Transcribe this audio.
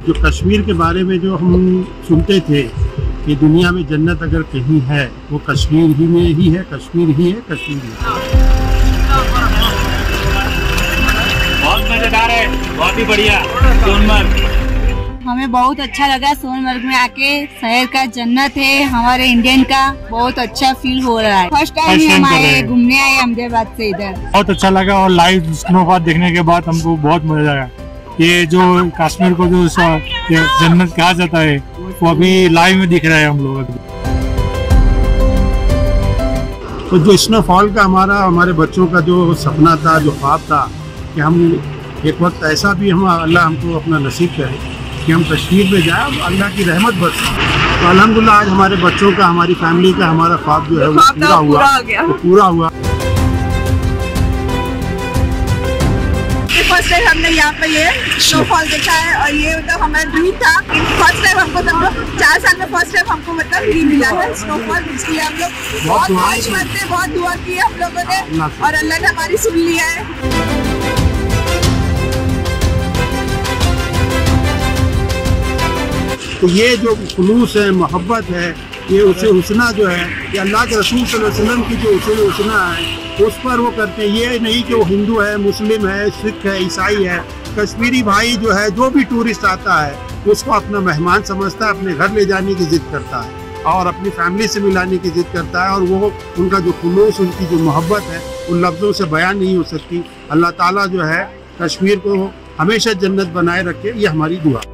जो कश्मीर के बारे में जो हम सुनते थे कि दुनिया में जन्नत अगर कहीं है वो कश्मीर ही में ही है, कश्मीर ही है, कश्मीर ही है। बहुत मजेदार है, बहुत ही बढ़िया। सोनमर्ग हमें बहुत अच्छा लगा सोनमर्ग में आके। शहर का जन्नत है हमारे इंडियन का, बहुत अच्छा फील हो रहा है। फर्स्ट टाइम हम आए, घूमने आए अहमदाबाद से इधर। बहुत अच्छा लगा और लाइव स्नोफॉल देखने के बाद हमको बहुत मजा आया। ये जो कश्मीर को जो जन्नत कहा जाता है वो अभी लाइव में दिख रहा है हम लोग। तो जो स्नोफॉल का हमारे बच्चों का जो सपना था, जो ख्वाब था कि हम एक वक्त ऐसा भी अल्लाह हमको अपना नसीब करे कि हम कश्मीर में जाए, अल्लाह की रहमत बरसे। तो अल्हम्दुलिल्लाह आज हमारे बच्चों का, हमारी फैमिली का, हमारा ख्वाब जो है वो पूरा हुआ। फर्स्ट टाइम हमने यहाँ पे ये स्नोफॉल देखा है और ये मतलब हमारा ड्रीम था। फर्स्ट टाइम हमको 4 साल में फर्स्ट टाइम हमको मतलब ड्रीम मिला है स्नोफॉल। इसलिए हम लोग बहुत खुश बनते, बहुत दुआ की हम लोगों ने और अल्लाह ने हमारी सुन लिया है। तो ये जो खुलूस है, मोहब्बत है, ये उसे हुस्ना जो है, ये अल्लाह के रसूल सल्लल्लाहु अलैहि वसल्लम की जो उसे हुस्ना है उस पर वो करते हैं। ये नहीं कि वो हिंदू है, मुस्लिम है, सिख है, ईसाई है। कश्मीरी भाई जो है, जो भी टूरिस्ट आता है उसको अपना मेहमान समझता है, अपने घर ले जाने की जिद करता है और अपनी फैमिली से मिलाने की जिद करता है। और वो उनका जो खुलूस, उनकी जो मोहब्बत है उन लफ्ज़ों से बयान नहीं हो सकती। अल्लाह ताला जो है कश्मीर को हमेशा जन्नत बनाए रखे, ये हमारी दुआ।